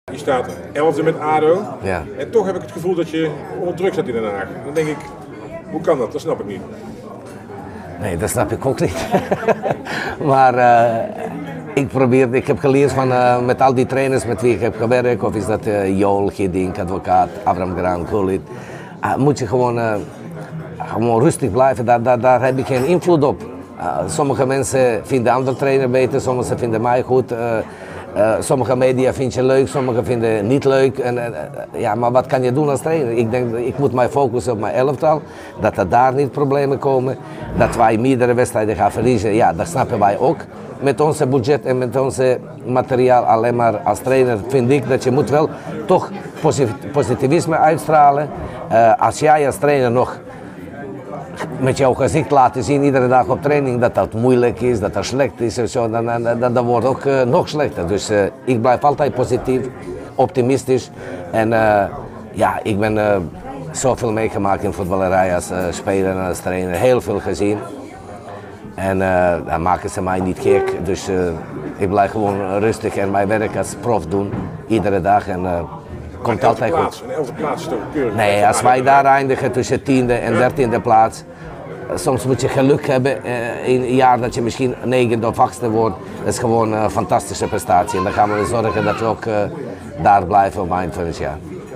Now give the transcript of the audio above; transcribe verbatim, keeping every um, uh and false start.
Je staat elfde met A D O Ja. en toch heb ik het gevoel dat je onder druk staat in Den Haag. Dan denk ik, hoe kan dat? Dat snap ik niet. Nee, dat snap ik ook niet. maar uh, ik probeer, ik heb geleerd van uh, met al die trainers met wie ik heb gewerkt, of is dat uh, Joel, Giddink, advocaat, Abraham Graan, Gullit. Uh, moet je gewoon, uh, gewoon rustig blijven, daar, daar, daar heb ik geen invloed op. Uh, sommige mensen vinden andere trainer beter, sommigen vinden mij goed. Uh, Uh, sommige media vind je leuk, sommige vinden niet leuk. En, uh, ja, maar wat kan je doen als trainer? Ik denk, ik moet mij focussen op mijn elftal, dat er daar niet problemen komen. Dat wij meerdere wedstrijden gaan verliezen, ja, dat snappen wij ook. Met onze budget en met onze materiaal, alleen maar als trainer vind ik dat je moet wel toch positivisme uitstralen. Uh, als jij als trainer nog met jouw gezicht laten zien iedere dag op training dat dat moeilijk is, dat dat slecht is en zo, dan, dan, dan, dan wordt het ook uh, nog slechter. Dus uh, ik blijf altijd positief, optimistisch en uh, ja, ik ben uh, zoveel meegemaakt in voetballerij als uh, speler en als trainer, heel veel gezien. En uh, dan maken ze mij niet gek, dus uh, ik blijf gewoon rustig en mijn werk als prof doen, iedere dag. En, uh, komt altijd plaats, goed. Een elfde plaats is toch keurig. Nee, als wij daar eindigen tussen tiende en dertiende plaats, soms moet je geluk hebben uh, in een jaar dat je misschien negende of achtste wordt. Dat is gewoon een fantastische prestatie en dan gaan we zorgen dat we ook uh, daar blijven op eind van het jaar.